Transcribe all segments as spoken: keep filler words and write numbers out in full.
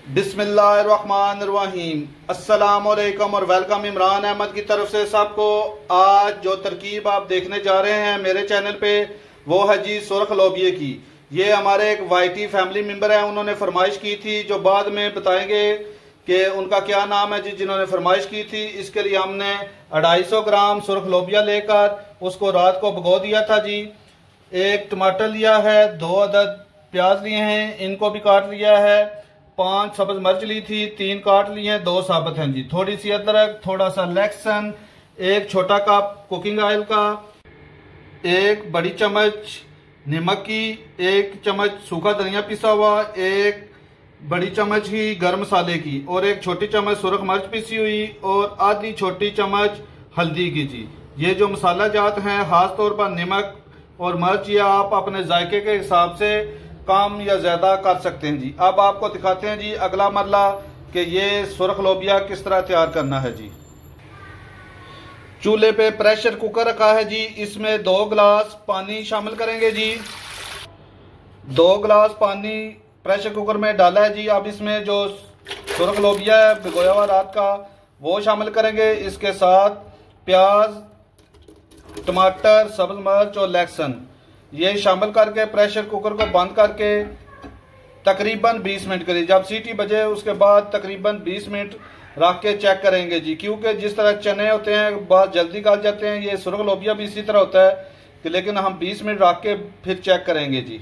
बिस्मिल्लाहिर्रहमानिर्रहीम। अस्सलामुअलैकुम और वेलकम इमरान अहमद की तरफ से सबको। आज जो तरकीब आप देखने जा रहे हैं मेरे चैनल पे वो है जी सुरख लोबिये की। ये हमारे एक वाईटी फैमिली मेंबर है, उन्होंने फरमाइश की थी, जो बाद में बताएंगे कि उनका क्या नाम है जी जिन्होंने फरमाइश की थी। इसके लिए हमने अढ़ाई सौ ग्राम सुरख लोबिया लेकर उसको रात को भिगो दिया था जी। एक टमाटर लिया है, दो अदद प्याज लिए हैं, इनको भी काट लिया है, पांच सब्ज मिर्च ली थी, तीन काट लिए हैं, दो साबुत हैं जी, थोड़ी सी अदरक, थोड़ा सा लहसुन, एक छोटा कप कुकिंग ऑयल का, एक बड़ी चम्मच नमक की, एक चम्मच सूखा धनिया पिसा हुआ, एक बड़ी चम्मच ही गर्म मसाले की और एक छोटी चम्मच सुरख मिर्च पिसी हुई और आधी छोटी चम्मच हल्दी की जी। ये जो मसाला जात हैं खास तौर पर नमक और मिर्च या आप अपने जायके के हिसाब से कम या ज्यादा कर सकते हैं जी। अब आपको दिखाते हैं जी अगला मरला कि ये सुरख लोबिया किस तरह तैयार करना है जी। चूल्हे पे प्रेशर कुकर रखा है जी, इसमें दो गिलास पानी शामिल करेंगे जी। दो गिलास पानी प्रेशर कुकर में डाला है जी। अब इसमें जो सुरख लोबिया है भिगोया हुआ रात का वो शामिल करेंगे। इसके साथ प्याज, टमाटर, सब्ज मिर्च और लहसुन ये शामिल करके प्रेशर कुकर को बंद करके तकरीबन बीस मिनट करिए। जब सीटी बजे उसके बाद तकरीबन बीस मिनट रख के चेक करेंगे जी, क्योंकि जिस तरह चने होते हैं बहुत जल्दी गल जाते हैं, ये सुरख लोबिया भी इसी तरह होता है कि लेकिन हम बीस मिनट रख के फिर चेक करेंगे जी।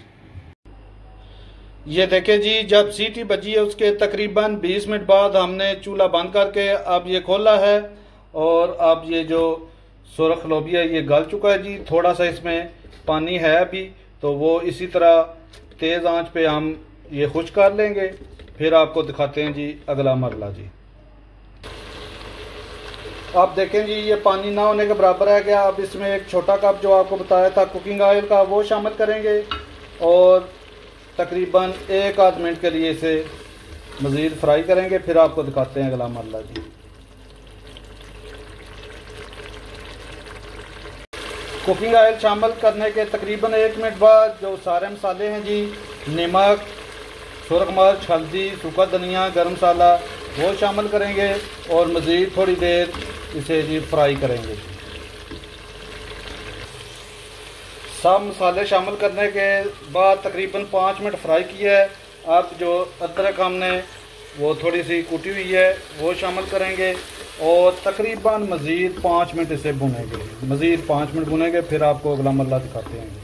ये देखें जी, जब सीटी बजी है उसके तकरीबन बीस मिनट बाद हमने चूल्हा बंद करके अब ये खोला है और अब ये जो सुरख लोबिया ये गल चुका है जी। थोड़ा सा इसमें पानी है अभी, तो वो इसी तरह तेज आंच पे हम ये खुश कर लेंगे। फिर आपको दिखाते हैं जी अगला मरला जी। आप देखें जी ये पानी ना होने के बराबर है क्या। अब इसमें एक छोटा कप जो आपको बताया था कुकिंग ऑयल का वो शामिल करेंगे और तकरीबन एक आध मिनट के लिए इसे मज़ीद फ्राई करेंगे। फिर आपको दिखाते हैं अगला मरला जी। कुकिंग ऑयल शामिल करने के तकरीबन एक मिनट बाद जो सारे मसाले हैं जी, नमक, सुरख मिर्च, हल्दी, सूखा धनिया, गरम मसाला वो शामिल करेंगे और मज़ीद थोड़ी देर इसे जी फ्राई करेंगे। सब मसाले शामिल करने के बाद तकरीबन पाँच मिनट फ्राई किया है। अब जो अदरक हमने वो थोड़ी सी कुटी हुई है वो शामिल करेंगे और तकरीबन मज़ीद पाँच मिनट इसे भुनेंगे। मज़ीद पाँच मिनट भुनेंगे फिर आपको अगला मरला दिखाते हैं।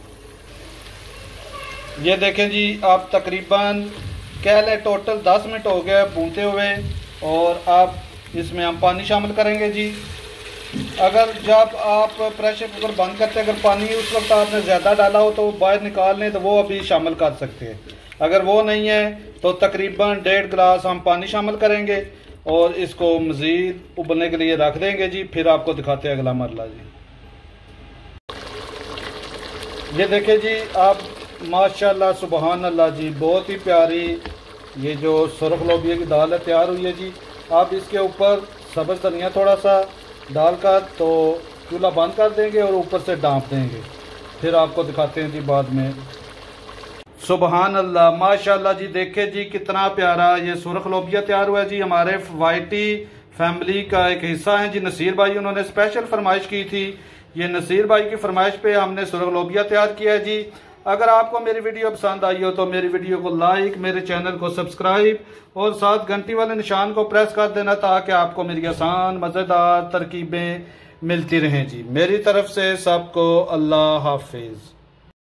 ये देखें जी, अब तकरीबन कह लें टोटल दस मिनट हो गए भूनते हुए और अब इसमें हम पानी शामिल करेंगे जी। अगर जब आप प्रेशर कुकर बंद करते हैं अगर पानी उस वक्त आपने ज़्यादा डाला हो तो बाहर निकाल लें, तो वो अभी शामिल कर सकते हैं। अगर वो नहीं है तो तकरीबन डेढ़ गिलास हम पानी शामिल करेंगे और इसको मज़ीद उबलने के लिए रख देंगे जी। फिर आपको दिखाते हैं अगला मरला जी। ये देखें जी, आप माशाल्लाह सुबहान अल्लाह जी, बहुत ही प्यारी ये जो सुरख लोबिया की दाल है तैयार हुई है जी। आप इसके ऊपर सब्ज़ धनिया थोड़ा सा डालकर तो चूल्हा बंद कर देंगे और ऊपर से डांप देंगे। फिर आपको दिखाते हैं जी बाद में। सुबहान अल्लाह माशाल्लाह जी, देखे जी कितना प्यारा ये सुरख लोबिया तैयार हुआ है जी। हमारे वाईटी फैमिली का एक हिस्सा है जी नसीर भाई, उन्होंने स्पेशल फरमाइश की थी। ये नसीर भाई की फरमाइश पे हमने सुरख लोबिया तैयार किया है जी। अगर आपको मेरी वीडियो पसंद आई हो तो मेरी वीडियो को लाइक, मेरे चैनल को सब्सक्राइब और साथ घंटी वाले निशान को प्रेस कर देना ताकि आपको मेरी आसान मज़ेदार तरकीबें मिलती रहें जी। मेरी तरफ से सबको अल्लाह हाफिज़।